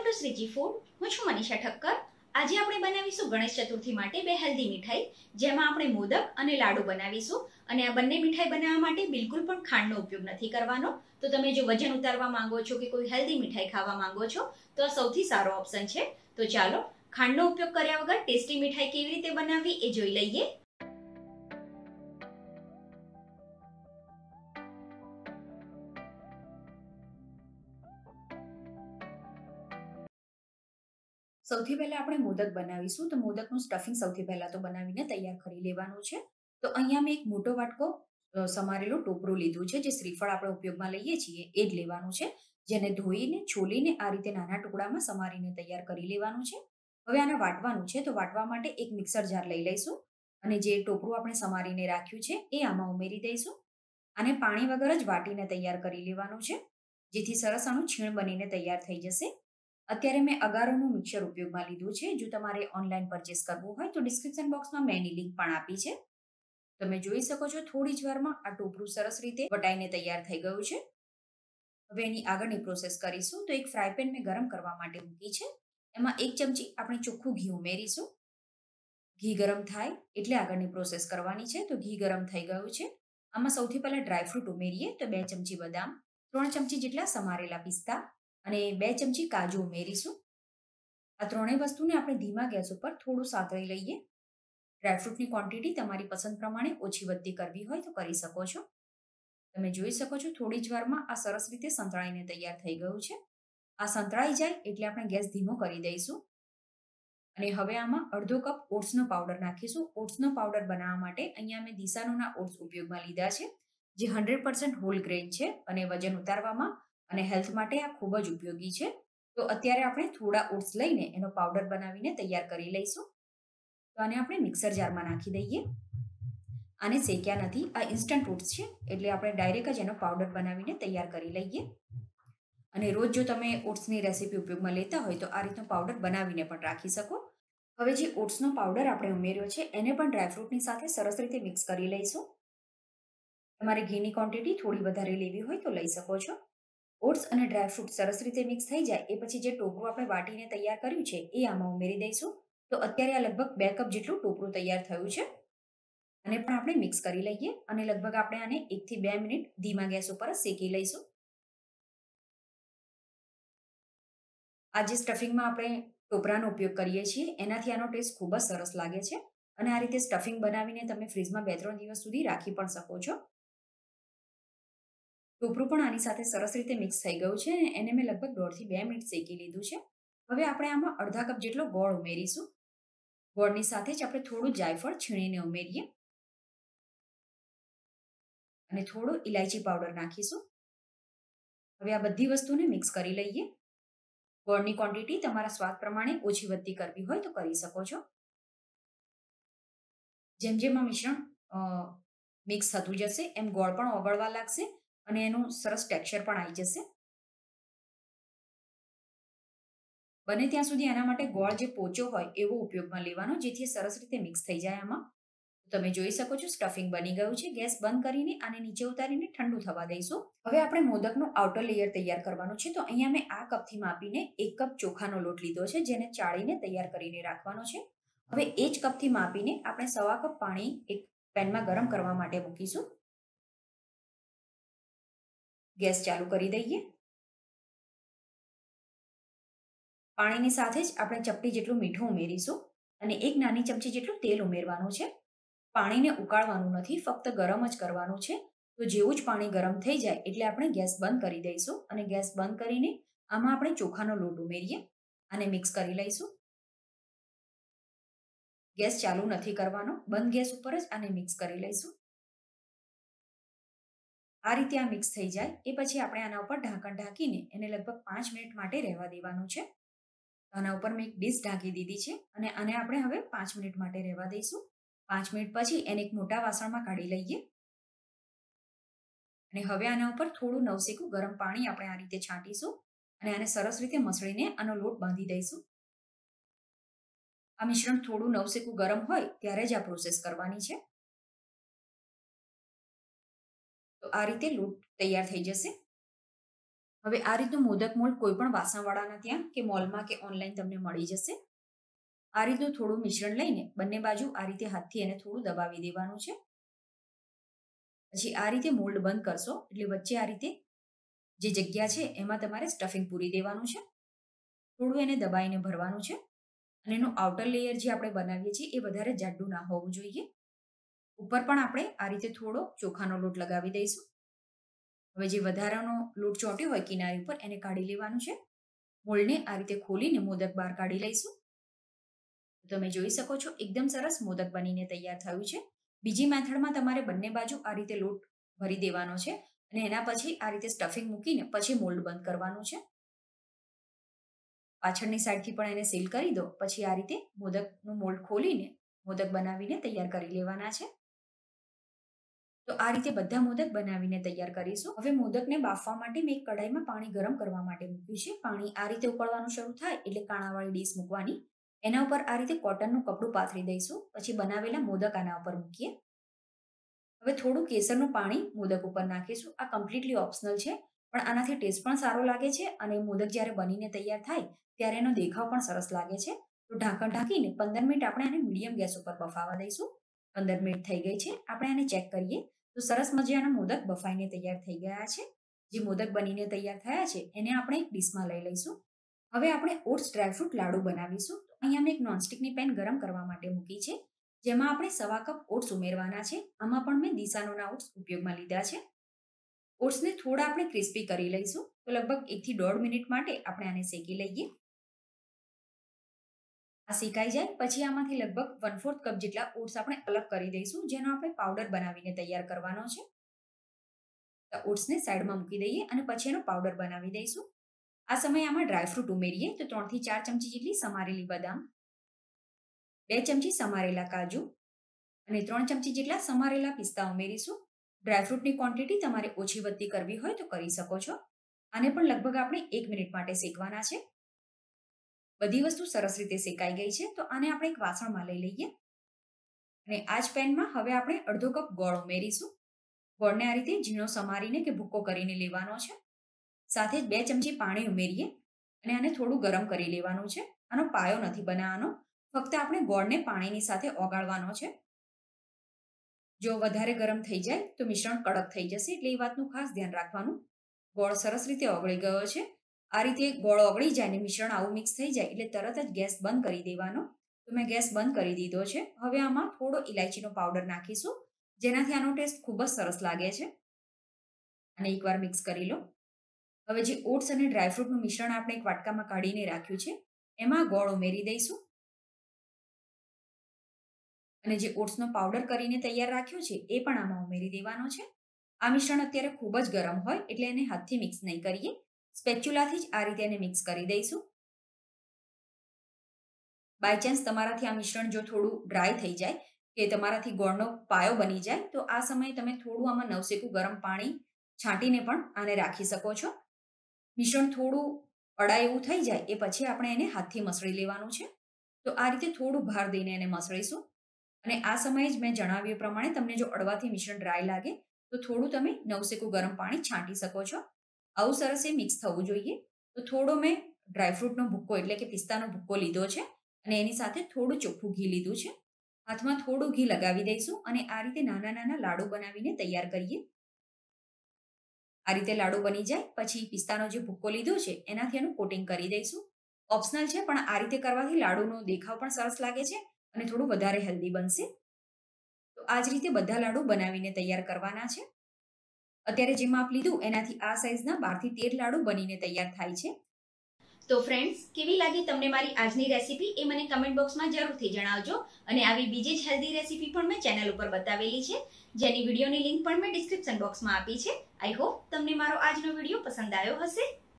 Two Shriji food. હું છું મનીષા ઠક્કર. આજે આપણે બનાવીશું ગણેશ ચતુર્થી માટે બે હેલ્ધી મીઠાઈ, જેમાં આપણે મોદક અને લાડુ બનાવીશું. અને આ બંને મીઠાઈ બનાવવા માટે બિલકુલ પણ ખાંડનો ઉપયોગ નથી કરવાનો. તો તમે જો વજન ઉતારવા માંગો છો કે કોઈ હેલ્ધી મીઠાઈ ખાવા માંગો છો તો આ સૌથી સારો ઓપ્શન છે. તો ચાલો ખાંડનો ઉપયોગ કર્યા વગર ટેસ્ટી મીઠાઈ કેવી રીતે બનાવવી એ જોઈ લઈએ. સૌથી પહેલા આપણે મોદક બનાવીશું. તો મોદકનું સ્ટફિંગ સૌથી પહેલા તો બનાવીને તૈયાર કરી લેવાનું છે. તો અહીંયા મેં એક મોટો વાટકો સમારેલું ટોપરું લીધું છે. જે શ્રીફળ આપણે ઉપયોગમાં લઈએ છીએ એ જ લેવાનું છે, જેને ધોઈને છોલીને આ રીતે નાના ટુકડામાં સમારીને તૈયાર કરી લેવાનું છે. હવે આને વાટવાનું છે. તો વાટવા માટે એક મિક્સર જાર લઈ લઈશું અને જે ટોપરું આપણે સમારીને રાખ્યું છે એ આમાં ઉમેરી દઈશું. આને પાણી વગર જ વાટીને તૈયાર કરી લેવાનું છે, જેથી સરસ આનું છીણ બનીને તૈયાર થઈ જશે. અત્યારે મેં અગારોનું મિક્સર ઉપયોગમાં લીધું છે. જો તમારે ઓનલાઈન પરચેસ કરવું હોય તો ડિસ્ક્રિપ્શન બોક્સમાં મેં એની લિંક પણ આપી છે. તમે જોઈ શકો છો થોડી જ વારમાં આ ટોપરું સરસ રીતે વટાઈને તૈયાર થઈ ગયું છે. હવે એની આગળની પ્રોસેસ કરીશું. તો એક ફ્રાય પેન મેં ગરમ કરવા માટે મૂકી છે. એમાં 1 ચમચી આપણે ચોખ્ખું ઘી ઉમેરીશું. ઘી ગરમ થાય એટલે આગળની પ્રોસેસ કરવાની છે. તો ઘી ગરમ થઈ ગયું છે. આમાં સૌથી પહેલા ડ્રાયફ્રૂટ ઉમેરીએ. તો 2 ચમચી બદામ, 3 ચમચી જેટલા સમારેલા પિસ્તા અને 2 ચમચી કાજુ ઉમેરીશું. આ ત્રણેય વસ્તુને આપણે ધીમા ગેસ ઉપર થોડું સાતળી લઈએ. ડ્રાયફ્રૂટની ક્વોન્ટિટી તમારી પસંદ પ્રમાણે ઓછી વધતી કરવી હોય તો કરી શકો છો. તમે જોઈ શકો છો થોડી જ વારમાં આ સરસ રીતે સંતળાઈને તૈયાર થઈ ગયું છે. આ સંતળાઈ જાય એટલે આપણે ગેસ ધીમો કરી દઈશું. અને હવે આમાં અડધો કપ ઓટ્સનો પાવડર નાખીશું. ઓટ્સનો પાવડર બનાવવા માટે અહીંયા મેં દિશાનુના ઓટ્સ ઉપયોગમાં લીધા છે, જે 100% હોલ ગ્રેન છે અને વજન ઉતારવામાં અને હેલ્થ માટે આ ખૂબ જ ઉપયોગી છે. તો અત્યારે આપણે થોડા ઓટ્સ લઈને એનો પાવડર બનાવીને તૈયાર કરી લઈશું. તો આને આપણે મિક્સર જારમાં નાખી દઈએ. આને શેક્યા નથી, આ ઇન્સ્ટન્ટ ઓટ્સ છે એટલે આપણે ડાયરેક્ટ જ એનો પાવડર બનાવીને તૈયાર કરી લઈએ. અને રોજ જો તમે ઓટ્સની રેસીપી ઉપયોગમાં લેતા હોય તો આ રીતનો પાવડર બનાવીને પણ રાખી શકો. હવે જે ઓટ્સનો પાવડર આપણે ઉમેર્યો છે એને પણ ડ્રાયફ્રૂટની સાથે સરસ રીતે મિક્સ કરી લઈશું. તમારે ઘીની ક્વોન્ટિટી થોડી વધારે લેવી હોય તો લઈ શકો છો. ઓટ્સ અને ડ્રાયફ્રૂટ સરસ રીતે મિક્સ થઈ જાય એ પછી જે ટોપરું આપણે વાટીને તૈયાર કર્યું છે એ આમાં ઉમેરી દઈશું. તો અત્યારે આ લગભગ 2 કપ જેટલું ટોપરું તૈયાર થયું છે. આને પણ આપણે મિક્સ કરી લઈએ અને લગભગ આપણે આને 1 થી 2 મિનિટ ધીમા ગેસ ઉપર શેકી લઈશું. આ જે સ્ટફિંગમાં આપણે ટોપરાનો ઉપયોગ કરીએ છીએ એનાથી આનો ટેસ્ટ ખૂબ જ સરસ લાગે છે. અને આ રીતે સ્ટફિંગ બનાવીને તમે ફ્રીજમાં 2-3 દિવસ સુધી રાખી પણ શકો છો. ટોપરું પણ આની સાથે સરસ રીતે મિક્સ થઈ ગયું છે અને એને મેં લગભગ 1.5 થી 2 મિનિટ શેકી લીધું છે. હવે આપણે આમાં અડધા કપ જેટલો ગોળ ઉમેરીશું. ગોળની સાથે જ આપણે થોડું જાયફળ છીણીને ઉમેરીએ અને થોડો ઇલાયચી પાવડર નાખીશું. હવે આ બધી વસ્તુને મિક્સ કરી લઈએ. ગોળની ક્વોન્ટિટી તમારા સ્વાદ પ્રમાણે ઓછી વધતી કરવી હોય તો કરી શકો છો. જેમ જેમ આ મિશ્રણ મિક્સ થતું જશે એમ ગોળ પણ ઓગળવા લાગશે અને એનું સરસ ટેક્સચર પણ આવી જશે. બને ત્યાં સુધી આના માટે ગોળ જે પોચો હોય એવો ઉપયોગમાં લેવાનો, જેથી સરસ રીતે મિક્સ થઈ જાય આમાં. તમે જોઈ શકો છો સ્ટફિંગ બની ગયું છે. ગેસ બંધ કરીને આને નીચે ઉતારીને ઠંડુ થવા દઈશું. હવે આપણે મોદકનું આઉટર લેયર તૈયાર કરવાનું છે. તો અહીંયા મેં આ કપથી માપીને 1 કપ ચોખાનો લોટ લીધો છે, જેને ચાળીને તૈયાર કરીને રાખવાનો છે. હવે એ જ કપથી માપીને આપણે 1/2 કપ પાણી એક પેનમાં ગરમ કરવા માટે મૂકીશું. ગેસ ચાલુ કરી દઈએ. પાણીની સાથે જ આપણે ચપટી જેટલું મીઠું ઉમેરીશું અને 1 નાની ચમચી જેટલું તેલ ઉમેરવાનું છે. પાણીને ઉકાળવાનું નથી, ફક્ત ગરમ જ કરવાનું છે. તો જેવું જ પાણી ગરમ થઈ જાય એટલે આપણે ગેસ બંધ કરી દઈશું અને ગેસ બંધ કરીને આમાં આપણે ચોખાનો લોટ ઉમેરીએ. આને મિક્સ કરી લઈશું. ગેસ ચાલુ નથી કરવાનો, બંધ ગેસ ઉપર જ આને મિક્સ કરી લઈશું. આ રીતે આ મિક્સ થઈ જાય એ પછી આપણે આના ઉપર ઢાંકણ ઢાંકીને એને લગભગ 5 મિનિટ માટે રહેવા દેવાનું છે. આના ઉપર મેં એક ડીશ ઢાંકી દીધી છે અને આને આપણે હવે 5 મિનિટ માટે રહેવા દઈશું. 5 મિનિટ પછી એને એક મોટા વાસણમાં કાઢી લઈએ અને હવે આના ઉપર થોડું નવસેકું ગરમ પાણી આપણે આ રીતે છાંટીશું અને આને સરસ રીતે મસળીને આનો લોટ બાંધી દઈશું. આ મિશ્રણ થોડું નવસેકું ગરમ હોય ત્યારે જ આ પ્રોસેસ કરવાની છે. તો આ રીતે લોટ તૈયાર થઈ જશે. હવે આ રીતનું મોદક મોલ્ડ કોઈ પણ વાસણવાળાના ત્યાં કે મોલમાં કે ઓનલાઈન તમને મળી જશે. આ રીતનું થોડું મિશ્રણ લઈને બંને બાજુ આ રીતે હાથથી એને થોડું દબાવી દેવાનું છે. પછી આ રીતે મોલ્ડ બંધ કરશો એટલે વચ્ચે આ રીતે જે જગ્યા છે એમાં તમારે સ્ટફિંગ પૂરી દેવાનું છે. થોડું એને દબાઈને ભરવાનું છે અને એનું આઉટર લેયર જે આપણે બનાવીએ છીએ એ વધારે જાડું ના હોવું જોઈએ. ઉપર પણ આપણે આ રીતે થોડો ચોખાનો લોટ લગાવી દઈશું. હવે જે વધારાનો લોટ ચોંટ્યો હોય કિનારી ઉપર એને કાઢી લેવાનું છે. મોલ્ડને આ રીતે ખોલીને મોદક બહાર કાઢી લઈશું. તમે જોઈ શકો છો એકદમ સરસ મોદક બનીને તૈયાર થયું છે. બીજી મેથડમાં તમારે બંને બાજુ આ રીતે લોટ ભરી દેવાનો છે અને એના પછી આ રીતે સ્ટફિંગ મૂકીને પછી મોલ્ડ બંધ કરવાનું છે. પાછળની સાઈડથી પણ એને સીલ કરી દો. પછી આ રીતે મોદકનું મોલ્ડ ખોલીને મોદક બનાવીને તૈયાર કરી લેવાના છે. તો આ રીતે બધા મોદક બનાવીને તૈયાર કરીશું. હવે મોદકને બાફવા માટે મેં એક કઢાઈમાં પાણી ગરમ કરવા માટે મૂક્યું છે. પાણી આ રીતે ઉકળવાનું શરૂ થાય એટલે કાણાવાળી ડીશ મૂકવાની. એના ઉપર આ રીતે કોટનનું કપડું પાથરી દઈશું. પછી બનાવેલા મોદક આના ઉપર મૂકીએ. હવે થોડું કેસરનું પાણી મોદક ઉપર નાખીશું. આ કમ્પ્લીટલી ઓપ્શનલ છે, પણ આનાથી ટેસ્ટ પણ સારો લાગે છે અને મોદક જ્યારે બનીને તૈયાર થાય ત્યારે એનો દેખાવ પણ સરસ લાગે છે. તો ઢાંકણ ઢાંકીને 15 મિનિટ આપણે આને મીડિયમ ગેસ ઉપર બફાવા દઈશું. 15 મિનિટ થઈ ગઈ છે. આપણે આને ચેક કરીએ તો સરસ મજાના મોદક બફાઈને તૈયાર થઈ ગયા છે. જે મોદક બનીને તૈયાર થયા છે એને આપણે એક ડીશમાં લઈ લઈશું. હવે આપણે ઓટ્સ ડ્રાયફ્રૂટ લાડુ બનાવીશું. તો અહીંયા મેં એક નોનસ્ટિકની પેન ગરમ કરવા માટે મૂકી છે, જેમાં આપણે 1/2 કપ ઓટ્સ ઉમેરવાના છે. આમાં પણ મેં દિશાનોના ઓટ્સ ઉપયોગમાં લીધા છે. ઓટ્સને થોડા આપણે ક્રિસ્પી કરી લઈશું. તો લગભગ 1 થી 1.5 મિનિટ માટે આપણે આને શેકી લઈએ. આ શેકાઈ જાય પછી આમાંથી લગભગ 1/4 કપ જેટલા ઓટ્સ આપણે અલગ કરી દઈશું, જેનો આપણે પાવડર બનાવીને તૈયાર કરવાનો છે. તો ઓટ્સને સાઈડમાં મૂકી દઈએ અને પછી એનો પાવડર બનાવી દઈશું. આ સમયે આમાં ડ્રાયફ્રૂટ ઉમેરીએ તો 3 થી 4 ચમચી જેટલી સમારેલી બદામ, 2 ચમચી સમારેલા કાજુ અને 3 ચમચી જેટલા સમારેલા પિસ્તા ઉમેરીશું. ડ્રાયફ્રૂટની ક્વોન્ટિટી તમારે ઓછી વધતી કરવી હોય તો કરી શકો છો. આને પણ લગભગ આપણે 1 મિનિટ માટે શેકવાના છે. બધી વસ્તુ સરસ રીતે શેકાઈ ગઈ છે. તો આને આપણે એક વાસણમાં લઈ લઈએ અને આ જ પેનમાં હવે આપણે અડધો કપ ગોળ ઉમેરીશું. ગોળને આ રીતે ઝીણો સમારીને કે ભૂકો કરીને લેવાનો છે. સાથે જ 2 ચમચી પાણી ઉમેરીએ અને આને થોડું ગરમ કરી લેવાનું છે. આનો પાયો નથી બનાવવાનો, ફક્ત આપણે ગોળને પાણીની સાથે ઓગાળવાનો છે. જો વધારે ગરમ થઈ જાય તો મિશ્રણ કડક થઈ જશે, એટલે એ વાતનું ખાસ ધ્યાન રાખવાનું. ગોળ સરસ રીતે ઓગળી ગયો છે. આ રીતે ગોળ ઓગળી જાય ને મિશ્રણ આવું મિક્સ થઈ જાય એટલે તરત જ ગેસ બંધ કરી દેવાનો. તો મેં ગેસ બંધ કરી દીધો છે. હવે આમાં થોડો ઇલાયચીનો પાવડર નાખીશું, જેનાથી આનો ટેસ્ટ ખૂબ જ સરસ લાગે છે. અને એકવાર મિક્સ કરી લો. હવે જે ઓટ્સ અને ડ્રાયફ્રૂટનું મિશ્રણ આપણે એક વાટકામાં કાઢીને રાખ્યું છે એમાં ગોળ ઉમેરી દઈશું અને જે ઓટ્સનો પાવડર કરીને તૈયાર રાખ્યો છે એ પણ આમાં ઉમેરી દેવાનો છે. આ મિશ્રણ અત્યારે ખૂબ જ ગરમ હોય એટલે એને હાથથી મિક્સ નહીં કરીએ, સ્પેચ્યુલાથી જ આ રીતે એને મિક્સ કરી દઈશું. બાય ચાન્સ તમારાથી આ મિશ્રણ જો થોડું ડ્રાય થઈ જાય કે તમારાથી ગોળનો પાયો બની જાય તો આ સમયે તમે થોડું આમાં નવસેકું ગરમ પાણી છાંટીને પણ આને રાખી શકો છો. મિશ્રણ થોડું અડાય એવું થઈ જાય એ પછી આપણે એને હાથથી મસળી લેવાનું છે. તો આ રીતે થોડું ભાર દઈને એને મસળીશું અને આ સમયે જ મેં જણાવ્યું પ્રમાણે તમને જો અડવાથી મિશ્રણ ડ્રાય લાગે તો થોડું તમે નવસેકું ગરમ પાણી છાંટી શકો છો. આવું સરસ એ મિક્સ થવું જોઈએ. તો થોડો મેં ડ્રાયફ્રૂટનો ભૂક્કો એટલે કે પિસ્તાનો ભૂક્કો લીધો છે અને એની સાથે થોડું ચોખ્ખું ઘી લીધું છે. હાથમાં થોડું ઘી લગાવી દઈશું અને આ રીતે નાના નાના લાડુ બનાવીને તૈયાર કરીએ. આ રીતે લાડુ બની જાય પછી પિસ્તાનો જે ભૂક્કો લીધો છે એનાથી એનું કોટિંગ કરી દઈશું. ઓપ્શનલ છે, પણ આ રીતે કરવાથી લાડુનો દેખાવ પણ સરસ લાગે છે અને થોડું વધારે હેલ્ધી બનશે. તો આ જ રીતે બધા લાડુ બનાવીને તૈયાર કરવાના છે. અત્યારે જે માપ લીધું એનાથી આ સાઈઝના 12 થી 13 લાડુ બનીને તૈયાર થાય છે. તો ફ્રેન્ડ્સ, કેવી લાગી તમને મારી આજની રેસીપી એ મને કમેન્ટ બોક્સમાં જરૂરથી જણાવજો. અને આવી બીજી જ હેલ્ધી રેસીપી પણ મેં ચેનલ ઉપર બતાવેલી છે, જેની વિડીયોની લિંક પણ મેં ડિસ્ક્રિપ્શન બોક્સમાં આપી છે. આઈ હોપ તમને મારો આજનો વિડીયો પસંદ આવ્યો હશે.